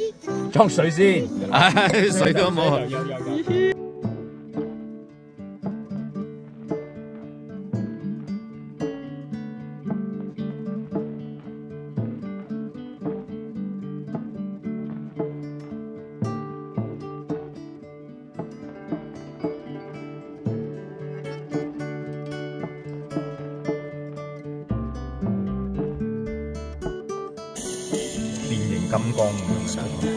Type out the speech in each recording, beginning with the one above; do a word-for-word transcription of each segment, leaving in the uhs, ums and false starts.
裝水先， 唉，水都冇。 有有有。變形金剛咁樣。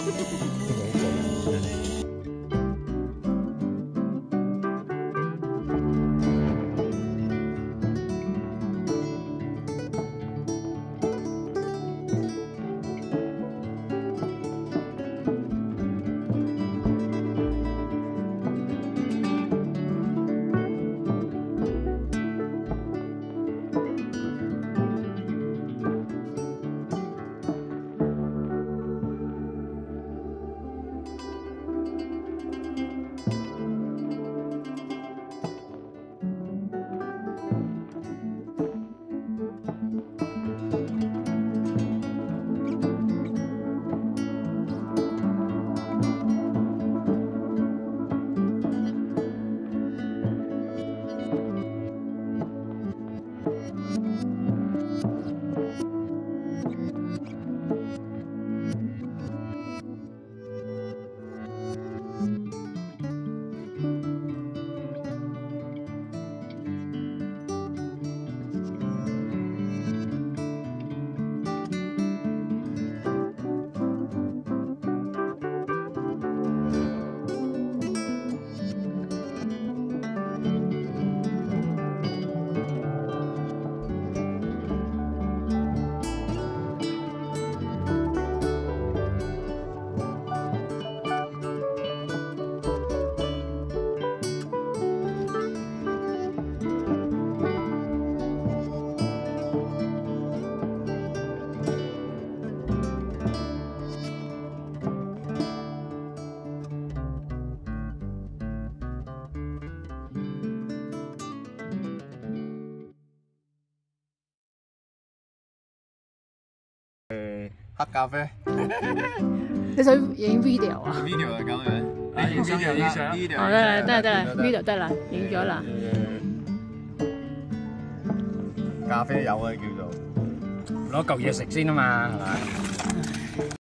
黑咖啡。 你想影 video 啊 ？video 係咁樣，你影相影相。 好得啦，得啦，得啦 ，video 得啦，影咗啦。 咖啡友啊，叫做攞嚿嘢食先啊嘛，係咪？